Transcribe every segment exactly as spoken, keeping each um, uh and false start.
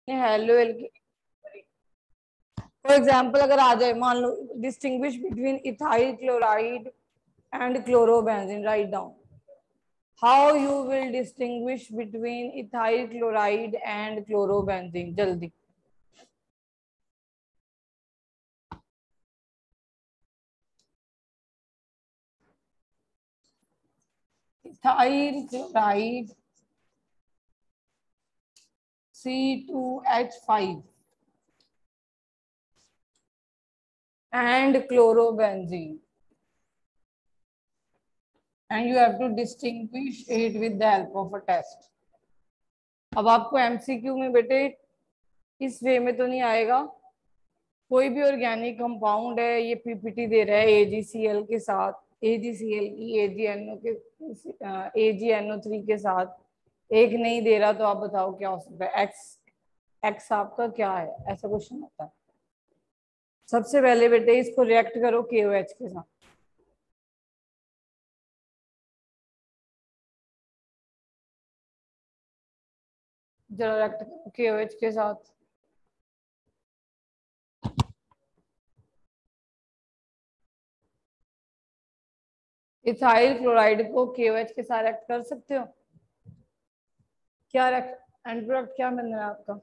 Hello for example अगर आ जाए, मान लो distinguish between ethyl chloride and chlorobenzene, right down how you will distinguish between ethyl chloride and chlorobenzene, जल्दी। Ethyl chloride C two H five and chlorobenzene, and you have to distinguish it with the help of a test। अब आपको MCQ में बेटे इस वे में तो नहीं आएगा, कोई भी ऑर्गेनिक कंपाउंड है, ये पीपीटी दे रहा है एजीसीएल के साथ, एजीसीएल की एजीएनओ के एजीएनओ थ्री के साथ, एक नहीं दे रहा, तो आप बताओ क्या हो सकता है, एक्स एक्स आपका क्या है, ऐसा क्वेश्चन होता है। सबसे पहले बेटे इसको रिएक्ट करो केओएच के साथ, जरा रिएक्ट करो केओएच के साथ। इथाइल क्लोराइड को केओएच के साथ रिएक्ट कर सकते हो क्या? एंड प्रोडक्ट क्या बनना है आपका?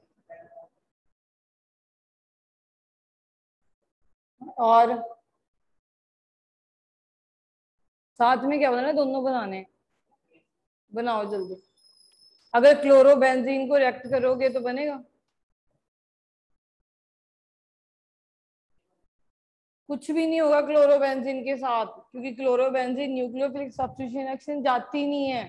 और साथ में क्या बनाना है? दोनों बनाने, बनाओ जल्दी। अगर क्लोरोबेंजीन को रिएक्ट करोगे तो बनेगा कुछ भी नहीं होगा क्लोरोबेंजीन के साथ, क्योंकि क्लोरोबेंजीन न्यूक्लियोफिलिक सब्स्टिट्यूशन रिएक्शन जाती नहीं है।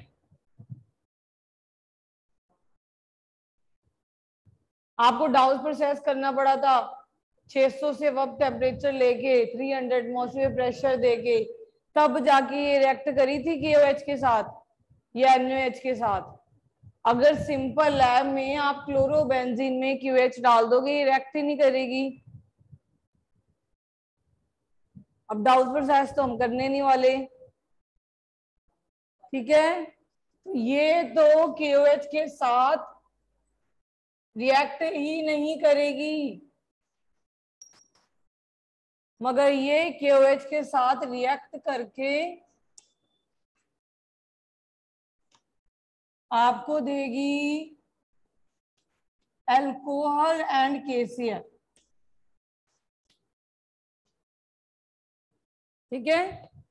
आपको डाउस प्रोसेस करना पड़ा था, छह सौ से अब टेम्परेचर लेके तीन सौ एटमॉस्फेयर प्रेशर देके, तब जाके ये रिएक्ट करी थी केओएच के साथ या एनओएच के साथ। अगर सिंपल लैब में आप क्लोरोबेंजीन में क्यूएच डाल दोगे, ये रिएक्ट ही नहीं करेगी। अब डाउस प्रोसेस तो हम करने नहीं वाले, ठीक है? तो ये तो केओएच के साथ रिएक्ट ही नहीं करेगी, मगर ये केओएच के साथ रिएक्ट करके आपको देगी अल्कोहल एंड केसीएल, ठीक है?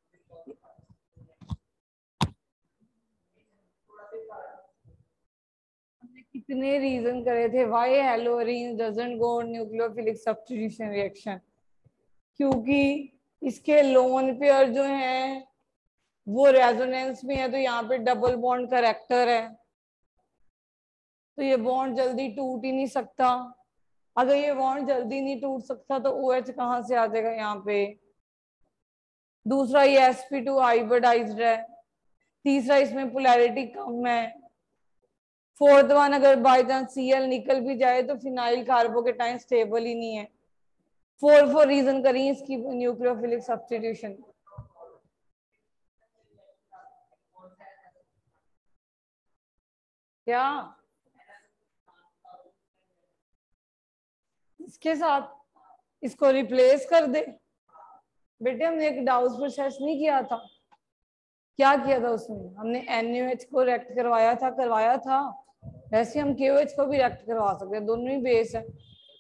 कितने रीजन करे थे why haloarene doesn't go nucleophilic substitution reaction, क्योंकि इसके लोन पेयर जो है वो रेजोनेंस में है, तो यहाँ पे डबल बॉन्ड करेक्टर है, तो ये बॉन्ड जल्दी टूट ही नहीं सकता। अगर ये बॉन्ड जल्दी नहीं टूट सकता तो OH कहाँ से आ जाएगा यहाँ पे? दूसरा ये एस पी टू हाइब्रिडाइज्ड है, तीसरा इसमें पोलैरिटी कम है, फोर्थ वन अगर बाई चांस सीएल निकल भी जाए तो फिनाइल कार्बोकेटाइन स्टेबल ही नहीं है। फोर फोर रीजन करी इसकी न्यूक्लियोफिलिक सब्स्टिट्यूशन। क्या इसके साथ इसको रिप्लेस कर दे? बेटे हमने एक डाउस प्रोसेस नहीं किया था, क्या किया था उसमें? हमने एनएच को रिएक्ट करवाया था करवाया था वैसे हम केओएच को भी रिएक्ट करवा सकते हैं, दोनों ही बेस है,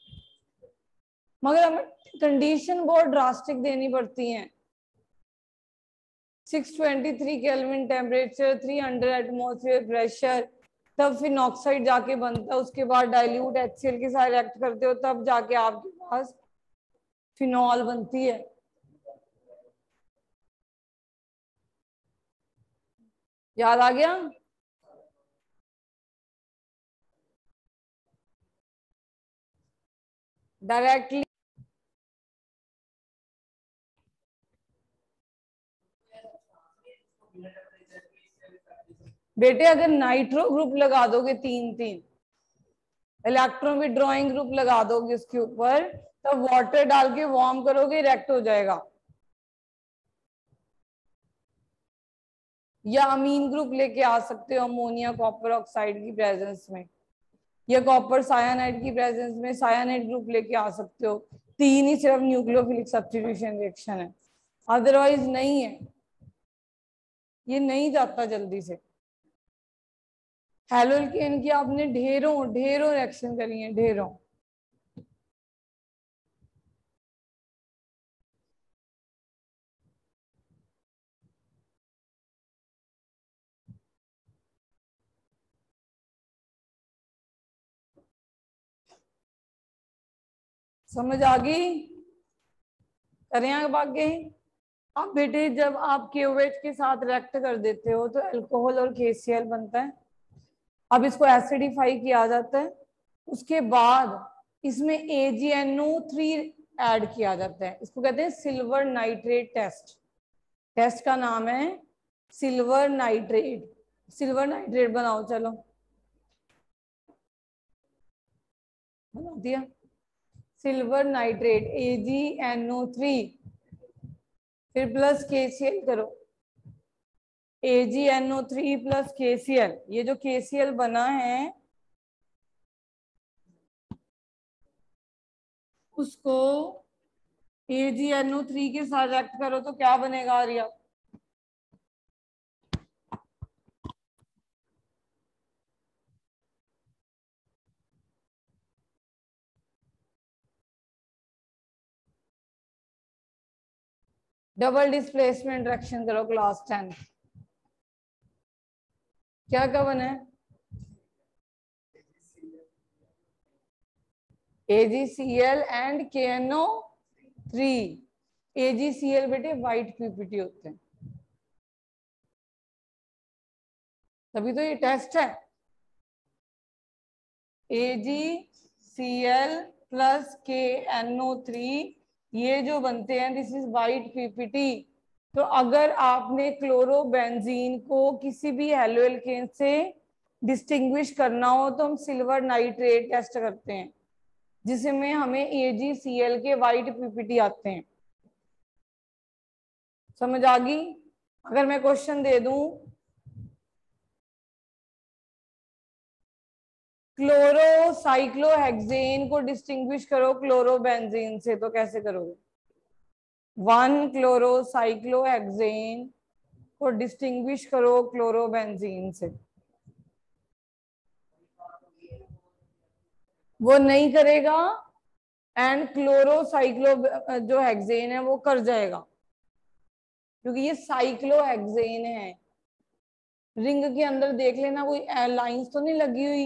मगर हमें कंडीशन बहुत ड्रास्टिक देनी पड़ती है। छह सौ तेईस केल्विन टेम्परेचर, तीन सौ एटमॉस्फेयर प्रेशर, तब फिर ऑक्साइड जाके बनता है, उसके बाद डाइल्यूट एचसीएल के साथ रिएक्ट करते हो, तब जाके आपके पास फिनॉल बनती है। याद आ गया? डायरेक्टली बेटे अगर नाइट्रो ग्रुप लगा दोगे तीन तीन, इलेक्ट्रॉन भी ड्रॉइंग ग्रुप लगा दोगे उसके ऊपर, तब वाटर डाल के वार्म करोगे, रिएक्ट हो जाएगा। या अमीन ग्रुप लेके आ सकते हो अमोनिया कॉपर ऑक्साइड की प्रेजेंस में, या कॉपर सायानाइड की प्रेजेंस में सायानाइड ग्रुप लेके आ सकते हो। तीन ही सिर्फ न्यूक्लियोफिलिक सब्स्टिट्यूशन रिएक्शन है, अदरवाइज नहीं है, ये नहीं जाता जल्दी से। हैलोल्केन की आपने ढेरों ढेरों रिएक्शन करी है, ढेरों। समझ आ गई? करें अब आगे। अब बेटे जब आप केओएच के साथ रिएक्ट कर देते हो तो अल्कोहल और केसीएल बनता है। अब इसको एसिडिफाई किया जाता है, उसके बाद इसमें A G N O three add किया जाता है। इसको कहते हैं सिल्वर नाइट्रेट टेस्ट। टेस्ट का नाम है सिल्वर नाइट्रेट। सिल्वर नाइट्रेट बनाओ, चलो बना दिया। Silver nitrate A G N O three, फिर प्लस के सी एल करो, A G N O three plus K C L. ये जो के सी एल बना है उसको ए जी एन ओ थ्री के साथ रिएक्ट करो तो क्या बनेगा आर्या? डबल डिस्प्लेसमेंट रिएक्शन करो क्लास टेन। क्या क्या बना है? A G C L and K N O three. A G C L बेटे व्हाइट पीपीटी होते हैं, तभी तो ये टेस्ट है। A G C L plus K N O three, ये जो बनते हैं दिस इज व्हाइट पीपीटी। तो अगर आपने क्लोरोबेंजीन को किसी भी हैलो एल्केन से डिस्टिंग्विश करना हो तो हम सिल्वर नाइट्रेट टेस्ट करते हैं, जिसमें हमें ए जी सी एल के व्हाइट पीपीटी आते हैं। समझ आ गई? अगर मैं क्वेश्चन दे दूं क्लोरोसाइक्लोहेक्सेन को डिस्टिंग्विश करो क्लोरोबेंजीन से, तो कैसे करोगे? वन क्लोरोसाइक्लोहेक्सेन को डिस्टिंग्विश करो क्लोरोबेंजीन से, वो नहीं करेगा एंड क्लोरोसाइक्लो जो हेक्सेन है वो कर जाएगा, क्योंकि ये साइक्लोहेक्सेन है। रिंग के अंदर देख लेना कोई लाइंस तो नहीं लगी हुई।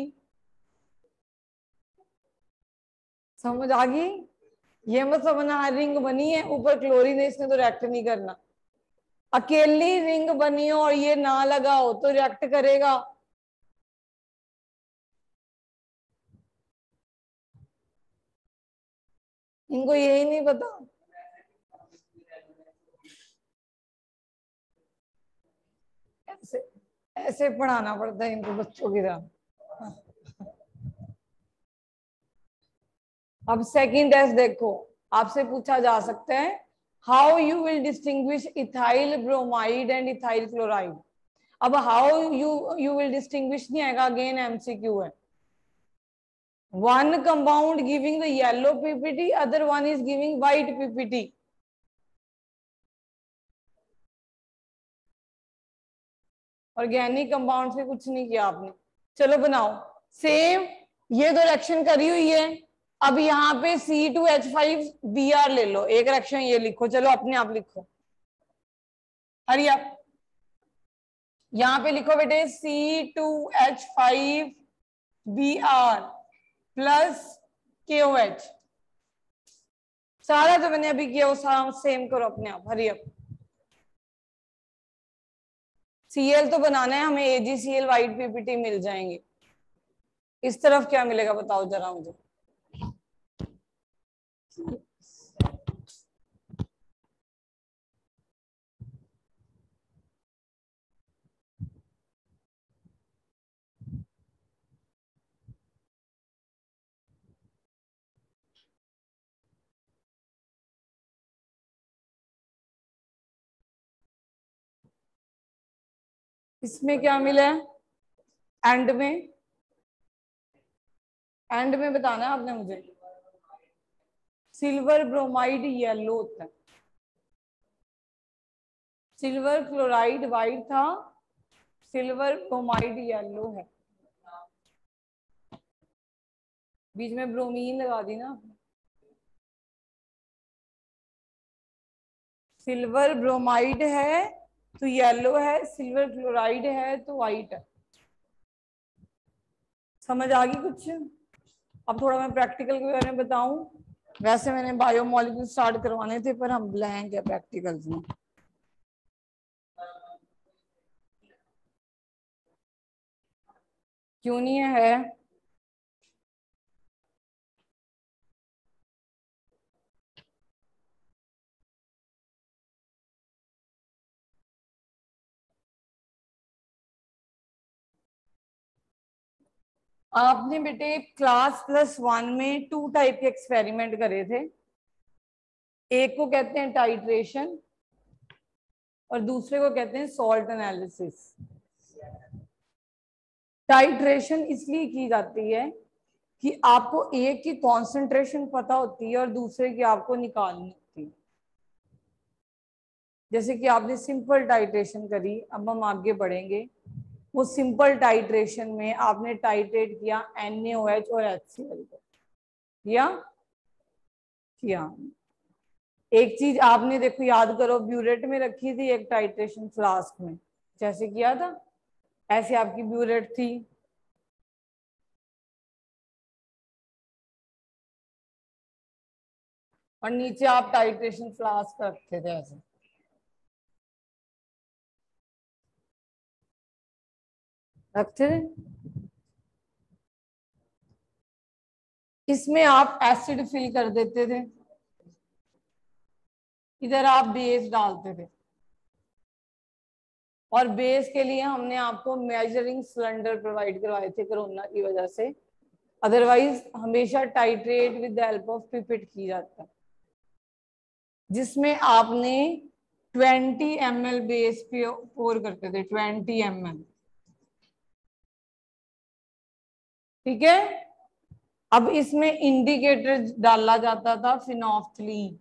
समझ आ गई? ये मत समझना रिंग बनी है ऊपर क्लोरीन है इसने तो रिएक्ट नहीं करना। अकेली रिंग बनी हो और ये ना लगा हो तो रिएक्ट करेगा। इनको यही नहीं पता। ऐसे ऐसे पढ़ाना पड़ता है इनको बच्चों की तरह। अब सेकंड टेस्ट देखो, आपसे पूछा जा सकता है how you will distinguish ethyl bromide and ethyl chloride. अब how you you will distinguish नहीं आएगा, अगेन एमसीक्यू है। One compound giving the yellow PPT, other one is giving white PPT. Organic compound से कुछ नहीं किया आपने। चलो बनाओ सेम, ये दो रिएक्शन करी हुई है। अब यहाँ पे C two H five B R ले लो, एक रिएक्शन ये लिखो, चलो अपने आप लिखो। हरी आप यहाँ पे लिखो बेटे C two H five B R plus K O H. सारा जो मैंने अभी किया वो सारा सेम करो अपने आप। हरी अप सी एल तो बनाना है हमें, A G C L white PPT मिल जाएंगे। इस तरफ क्या मिलेगा बताओ जरा मुझे। इसमें क्या मिला है एंड में? एंड में बताना है आपने मुझे। सिल्वर ब्रोमाइड येलो होता है, सिल्वर क्लोराइड वाइट था, सिल्वर ब्रोमाइड येलो है। बीच में ब्रोमीन लगा दी ना आपने। सिल्वर ब्रोमाइड है तो येलो है, सिल्वर क्लोराइड है तो व्हाइट है। समझ आ गई कुछ? अब थोड़ा मैं प्रैक्टिकल के बारे में बताऊं। वैसे मैंने बायोमोलिक्यूल स्टार्ट करवाने थे पर हम ब्लैंक है प्रैक्टिकल्स में। क्यों नहीं है? आपने बेटे क्लास प्लस वन में टू टाइप के एक्सपेरिमेंट करे थे। एक को कहते हैं टाइट्रेशन और दूसरे को कहते हैं सॉल्ट एनालिसिस। टाइट्रेशन इसलिए की जाती है कि आपको एक की कॉन्सेंट्रेशन पता होती है और दूसरे की आपको निकालनी होती है। जैसे कि आपने सिंपल टाइट्रेशन करी, अब हम आगे बढ़ेंगे। वो सिंपल टाइट्रेशन में आपने टाइट्रेट किया एन ए ओ एच और एच सी एल को, किया किया। एक चीज आपने देखो याद करो, ब्यूरेट में रखी थी एक टाइट्रेशन फ्लास्क में, जैसे किया था ऐसे आपकी ब्यूरेट थी। और नीचे आप टाइट्रेशन फ्लास्क रखते थे ऐसे। रखते थे। इसमें आप एसिड फिल कर देते थे, इधर आप बेस डालते थे। और बेस के लिए हमने आपको मेजरिंग सिलेंडर प्रोवाइड करवाए थे कोरोना की वजह से। अदरवाइज हमेशा titrate with the help of pipette की जाता है, जिसमें आपने ट्वेंटी एम एल बेस पे पोर करते थे, ट्वेंटी एम एल। ठीक है। अब इसमें इंडिकेटर डाला जाता था फिनोफ्थलीन।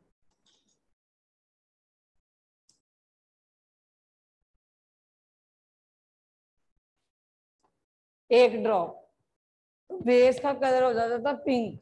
एक ड्रॉप, तो बेस का कलर हो जाता था पिंक।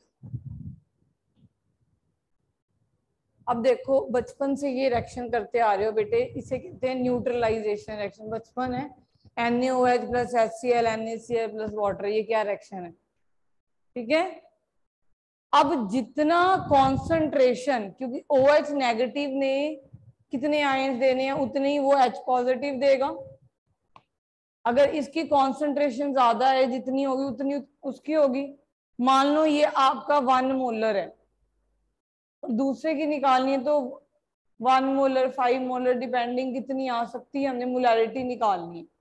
अब देखो बचपन से ये रिएक्शन करते आ रहे हो बेटे, इसे कहते हैं न्यूट्रलाइजेशन रिएक्शन। बचपन है, NaOH plus HCl NaCl plus water, ये क्या रिएक्शन है? ठीक है। अब जितना कॉन्सेंट्रेशन, क्योंकि OH नेगेटिव ने कितने आयंस देने हैं उतने ही वो H पॉजिटिव देगा। अगर इसकी कॉन्सेंट्रेशन ज्यादा है, जितनी होगी उतनी उसकी होगी। मान लो ये आपका वन मोलर है, दूसरे की निकालनी है तो one molar, five molar, depending कितनी आ सकती है, हमने मोलैरिटी निकालनी है।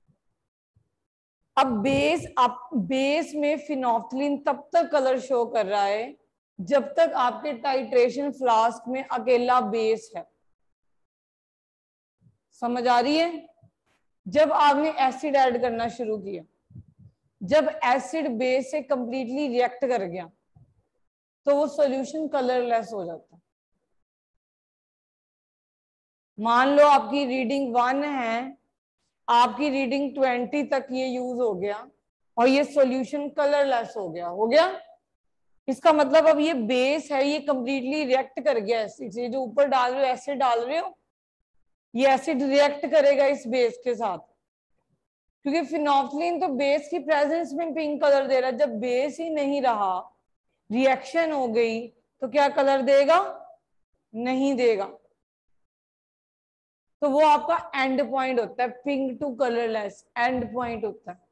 अब बेस, आप बेस में फिनोफ्थलीन तब तक कलर शो कर रहा है जब तक आपके टाइट्रेशन फ्लास्क में अकेला बेस है। समझ आ रही है? जब आपने एसिड ऐड करना शुरू किया, जब एसिड बेस से कंप्लीटली रिएक्ट कर गया तो वो सॉल्यूशन कलरलेस हो जाता है। मान लो आपकी रीडिंग वन है, आपकी रीडिंग ट्वेंटी तक ये यूज हो गया और ये सॉल्यूशन कलरलेस हो गया, हो गया। इसका मतलब अब ये बेस है, ये कंप्लीटली रिएक्ट कर गया एसिड से। जो ऊपर डाल रहे हो, एसिड डाल रहे हो, ये एसिड रिएक्ट करेगा इस बेस के साथ, क्योंकि फिनोफ्थलीन तो बेस की प्रेजेंस में पिंक कलर दे रहा है। जब बेस ही नहीं रहा, रिएक्शन हो गई, तो क्या कलर देगा? नहीं देगा। तो वो आपका एंड पॉइंट होता है, pink to colourless end point होता है।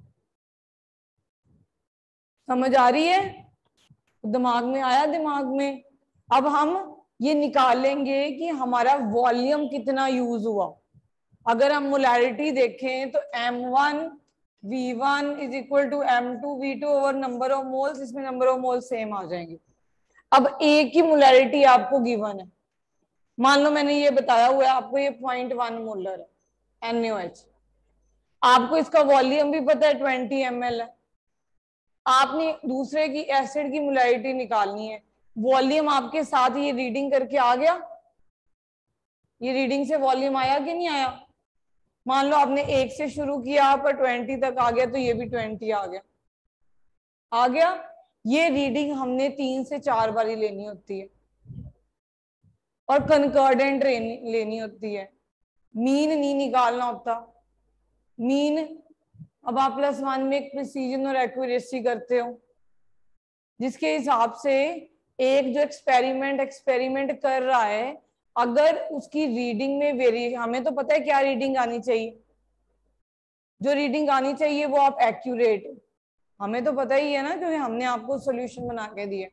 समझ आ रही है? दिमाग में आया? दिमाग में। अब हम ये निकालेंगे कि हमारा वॉल्यूम कितना यूज हुआ। अगर हम मोलैरिटी देखें तो M one V one is equal to M two V two over number of moles, इसमें नंबर ऑफ मोल्स सेम आ जाएंगे। अब एक ही मोलैरिटी आपको गिवन है, मान लो मैंने ये बताया हुआ है आपको, ये पॉइंट वन मोलर है NaOH। आपको इसका वॉल्यूम भी पता है ट्वेंटी एम एल है, आपने दूसरे की एसिड की मोलैरिटी निकालनी है, वॉल्यूम आपके साथ ये रीडिंग करके आ गया, ये रीडिंग से वॉल्यूम आया कि नहीं आया? मान लो आपने एक से शुरू किया पर ट्वेंटी तक आ गया, तो ये भी ट्वेंटी आ गया, आ गया। ये रीडिंग हमने तीन से चार बार ही लेनी होती है और कंकॉर्डेंट लेनी होती है, मीन नहीं निकालना होता। मीन अब आप प्लस वन में एक प्रिसीजन और एक्यूरेसी करते हो, जिसके हिसाब से एक जो एक्सपेरिमेंट एक्सपेरिमेंट कर रहा है, अगर उसकी रीडिंग में वेरी, हमें तो पता है क्या रीडिंग आनी चाहिए, जो रीडिंग आनी चाहिए वो आप एक्यूरेट, हमें तो पता ही है ना, क्योंकि हमने आपको सॉल्यूशन बना के दिया।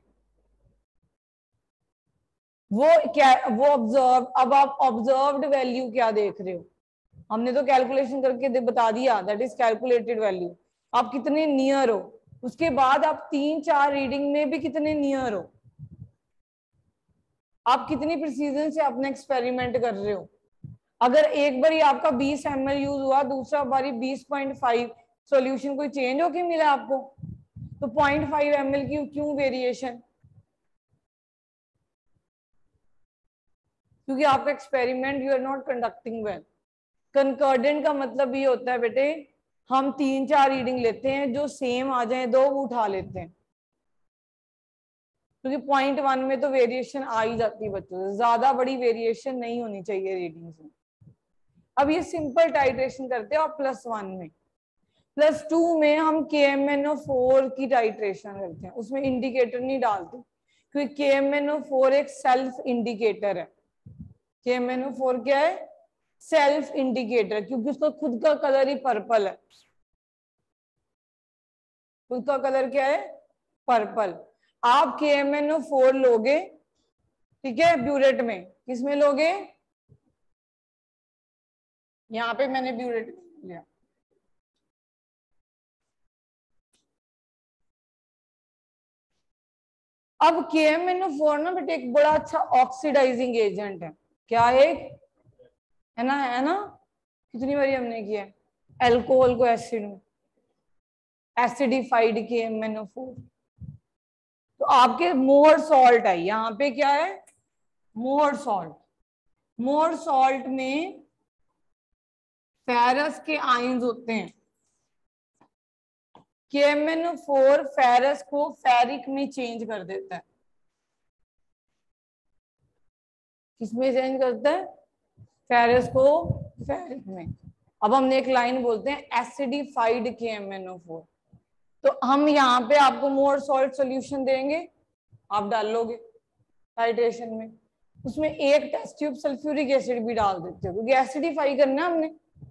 वो क्या, वो ऑब्जर्व, अब आप ऑब्जर्व्ड वैल्यू क्या देख रहे हो, हमने तो कैलकुलेशन करके बता दिया, दैट इज कैलकुलेटेड वैल्यू, आप कितने नियर हो। उसके बाद आप तीन चार रीडिंग में भी कितने नियर हो, आप कितनी प्रिसीजन से अपना एक्सपेरिमेंट कर रहे हो। अगर एक बार आपका बीस एम एल यूज हुआ, दूसरा बारी बीस पॉइंट फाइव, सॉल्यूशन कोई चेंज होके मिला आपको, तो पॉइंट फाइव एम एल की क्यों वेरिएशन? क्योंकि आपका experiment you are not conducting well. Concordant का मतलब ये होता है बेटे, हम तीन चार रीडिंग लेते हैं, जो सेम आ जाए दो वो उठा लेते हैं, क्योंकि पॉइंट वन में तो वेरिएशन आ ही जाती है बच्चों से, ज्यादा बड़ी वेरिएशन नहीं होनी चाहिए रीडिंग्स में। अब ये सिंपल टाइट्रेशन करते हैं और प्लस वन में, प्लस टू में हम K M N O four की टाइट्रेशन करते हैं, उसमें इंडिकेटर नहीं डालते, क्योंकि K M N O four एक सेल्फ इंडिकेटर है। K M N O four क्या है? सेल्फ इंडिकेटर, क्योंकि उसका खुद का कलर ही पर्पल है, खुद का कलर क्या है? पर्पल। आप के एम एन ओ फोर लोगे, ठीक है, ब्यूरेट में, किसमें लोगे? यहां पे मैंने ब्यूरेट लिया। अब K M N O four ना बेटे एक बड़ा अच्छा ऑक्सीडाइजिंग एजेंट है, क्या है? है ना, है ना, कितनी बारी हमने किया अल्कोहल को एसिड में, एसिडिफाइड के एम एन ओ फोर। तो आपके मोर सॉल्ट है, यहाँ पे क्या है? Mohr salt. मोर सॉल्ट में फेरस के आयंस होते हैं, K M N O four ferrous को फेरिक में चेंज कर देता है। किसमें चेंज करता है? फेरस को फेरिक में। अब हमने एक लाइन बोलते हैं एसिडिफाइड के एम एन ओ फोर, तो हम यहाँ पे आपको मोर सॉल्ट सॉल्यूशन देंगे, आप डाल लोगे टाइट्रेशन में, उसमें एक टेस्ट ट्यूब सल्फ्यूरिक एसिड भी डाल देते हो, क्योंकि एसिडिफाई करना हमने,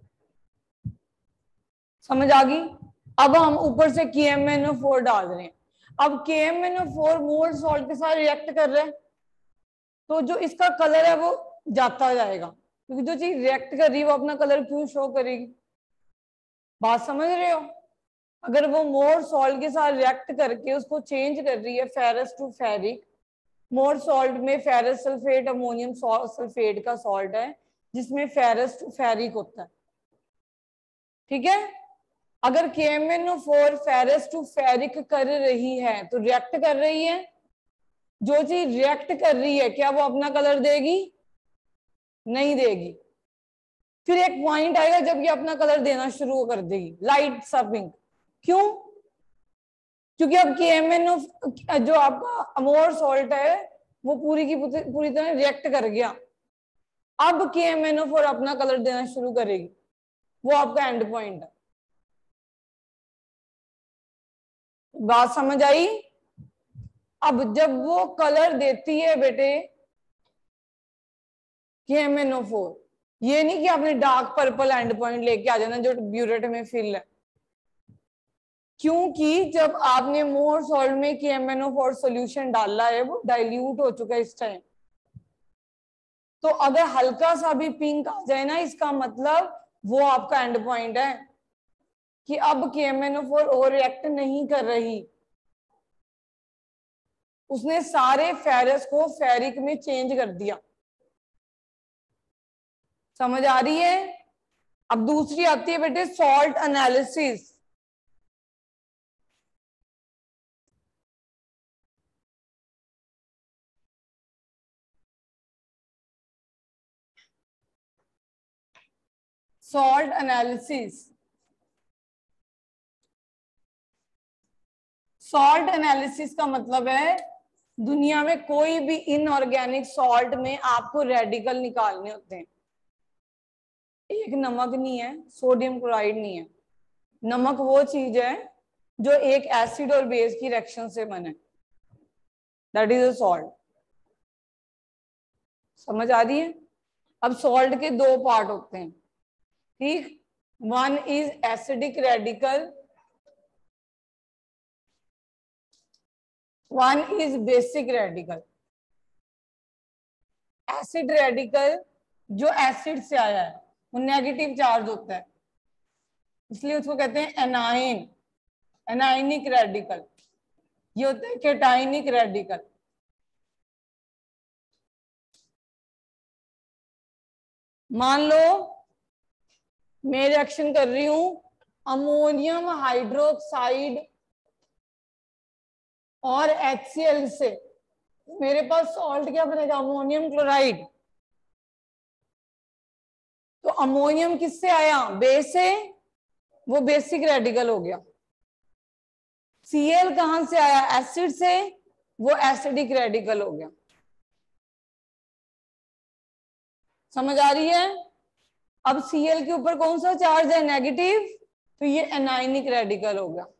समझ आ गई? अब हम ऊपर से के एम एन ओ फोर डाल रहे हैं। अब K M N O four Mohr salt के साथ रिएक्ट कर रहे हैं, तो जो इसका कलर है वो जाता जाएगा, क्योंकि जो चीज रिएक्ट कर रही है वो अपना कलर क्यों शो करेगी? बात समझ रहे हो? अगर वो मोर सॉल्ट के साथ रिएक्ट करके उसको चेंज कर रही है ferrous to ferric, Mohr salt में फेरस सल्फेट अमोनियम सल्फेट का सॉल्ट है, जिसमें फेरस टू फेरिक होता है, ठीक है। अगर K M N O four ferrous to ferric कर रही है तो रिएक्ट कर रही है, जो चीज रिएक्ट कर रही है क्या वो अपना कलर देगी? नहीं देगी। फिर एक पॉइंट आएगा जब ये अपना कलर देना शुरू कर देगी, लाइट सा पिंक। क्यों? क्योंकि अब के एम एन ओ जो आपका अमोर सॉल्ट है वो पूरी की पूरी तरह रिएक्ट कर गया, अब K M N O four अपना कलर देना शुरू करेगी, वो आपका एंड पॉइंट है। बात समझ आई? अब जब वो कलर देती है बेटे के एम एन ओ फोर, ये नहीं कि आपने डार्क पर्पल एंड पॉइंट लेके आ जाना जो ब्यूरेट में फिल है, क्योंकि जब आपने मोर सॉल्ट में K M N O four solution डाला है वो डाइल्यूट हो चुका है इस टाइम, तो अगर हल्का सा भी पिंक आ जाए ना, इसका मतलब वो आपका एंड पॉइंट है कि अब K M N O four over react नहीं कर रही, उसने सारे फेरस को फेरिक में चेंज कर दिया। समझ आ रही है? अब दूसरी आती है बेटे salt analysis. Salt analysis. Salt analysis का मतलब है दुनिया में कोई भी इनऑर्गेनिक सॉल्ट में आपको रेडिकल निकालने होते हैं। एक नमक नहीं है, सोडियम क्लोराइड नहीं है। नमक वो चीज है जो एक एसिड और बेस की रिएक्शन से बने, दैट इज अ सॉल्ट। समझ आ रही है? अब सॉल्ट के दो पार्ट होते हैं, ठीक। One is acidic radical, one is basic radical. Acid radical जो एसिड से आया है वो नेगेटिव चार्ज होता है, इसलिए उसको कहते हैं एनाइन, एनाइनिक रेडिकल। ये होता है कैटाइनिक रेडिकल। मान लो मैं रिएक्शन कर रही हूं अमोनियम हाइड्रोक्साइड और HCl से, मेरे पास सॉल्ट क्या बनेगा? Ammonium chloride. तो अमोनियम किससे आया? बेस से, वो बेसिक रेडिकल हो गया। Cl कहां से आया? एसिड से, वो एसिडिक रेडिकल हो गया। समझ आ रही है? अब Cl के ऊपर कौन सा चार्ज है? नेगेटिव, तो ये एनाइनिक रेडिकल हो गया।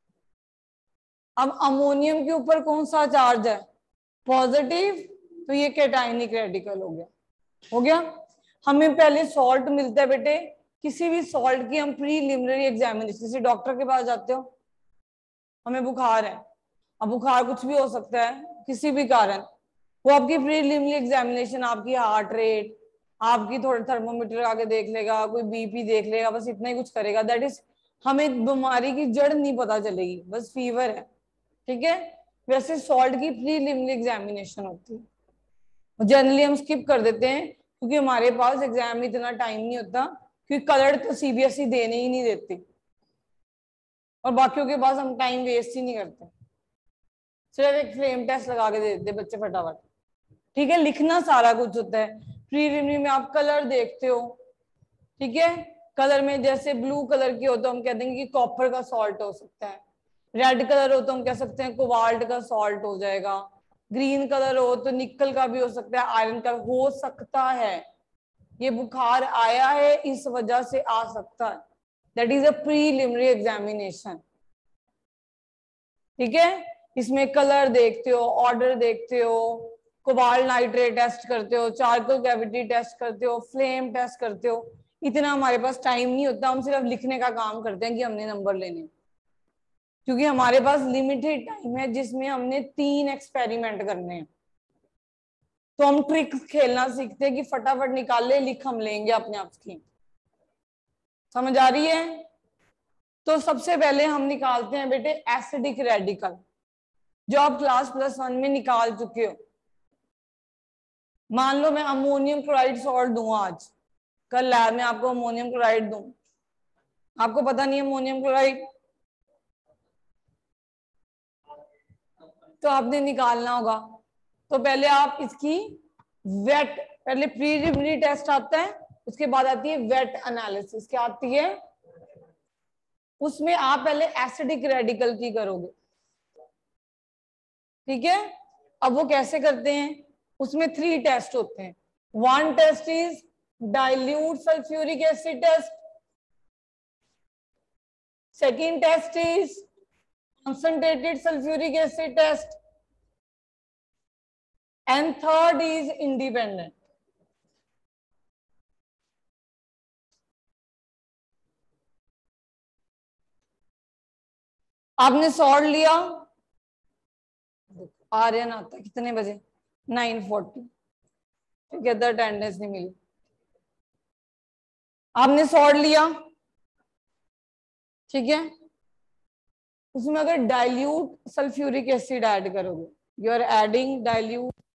अब अमोनियम के ऊपर कौन सा चार्ज है? पॉजिटिव, तो ये कैटाइनिक रेडिकल हो गया। हो गया। हमें पहले सॉल्ट मिलता है बेटे, किसी भी सॉल्ट की हम प्रीलिमिनरी एग्जामिनेशन, जैसे डॉक्टर के पास जाते हो, हमें बुखार है, अब बुखार कुछ भी हो सकता है किसी भी कारण, वो आपकी प्रीलिमिनरी एग्जामिनेशन, आपकी हार्ट रेट, आपकी थोड़ा थर्मोमीटर आके देख लेगा, कोई बीपी देख लेगा, बस इतना ही कुछ करेगा। दैट इज, हमें बीमारी की जड़ नहीं पता चलेगी, बस फीवर है, ठीक है। वैसे सॉल्ट की प्रीलिमिनरी एग्जामिनेशन होती है, जनरली हम स्किप कर देते हैं क्योंकि हमारे पास एग्जाम में इतना टाइम नहीं होता, क्योंकि कलर तो सीबीएसई देने ही नहीं देती और बाकियों के पास हम टाइम वेस्ट ही नहीं करते, सिर्फ एक फ्लेम टेस्ट लगा के दे देते बच्चे फटाफट, ठीक है। लिखना सारा कुछ होता है। प्रीलिमिनरी में आप कलर देखते हो, ठीक है। कलर में जैसे ब्लू कलर की हो तो हम कह देंगे कि कॉपर का सॉल्ट हो सकता है, रेड कलर हो तो हम कह सकते हैं कोबाल्ट का सॉल्ट हो जाएगा, ग्रीन कलर हो तो निकल का भी हो सकता है, आयरन का हो सकता है, ये बुखार आया है इस वजह से आ सकता है। That is a preliminary examination, ठीक है। इसमें कलर देखते हो, ऑर्डर देखते हो, कोबाल्ट नाइट्रेट टेस्ट करते हो, चारकोल कैविटी टेस्ट करते हो, फ्लेम टेस्ट करते हो। इतना हमारे पास टाइम नहीं होता, हम सिर्फ लिखने का काम करते हैं कि हमने नंबर लेने, क्योंकि हमारे पास लिमिटेड टाइम है जिसमें हमने तीन एक्सपेरिमेंट करने हैं। तो हम ट्रिक्स खेलना सीखते हैं कि फटाफट निकाल ले, लिख हम लेंगे अपने आप की। समझ आ रही है? तो सबसे पहले हम निकालते हैं बेटे एसिडिक रेडिकल, जो आप क्लास प्लस वन में निकाल चुके हो। मान लो मैं अमोनियम क्लोराइड सॉल्ट दूंगा आज, कल लैब में आपको अमोनियम क्लोराइड दूं, आपको पता नहीं अमोनियम क्लोराइड, तो आपने निकालना होगा। तो पहले आप इसकी वेट, पहले प्रीलिमिनरी टेस्ट आता है, उसके बाद आती है वेट एनालिसिस। क्या आती है? उसमें आप पहले एसिडिक रेडिकल की करोगे, ठीक है। अब वो कैसे करते हैं? उसमें थ्री टेस्ट होते हैं। One test is dilute sulphuric acid test, second test is concentrated sulfuric acid test, and third is independent. आपने सॉल्ट लिया, आर्यन आता है कितने बजे? नाइन फोर्टी, ठीक है, अटेंडेंस नहीं मिली। आपने सॉल्ट लिया, ठीक है, उसमें अगर डाइल्यूट सल्फ्यूरिक एसिड ऐड करोगे, यू आर एडिंग डाइल्यूट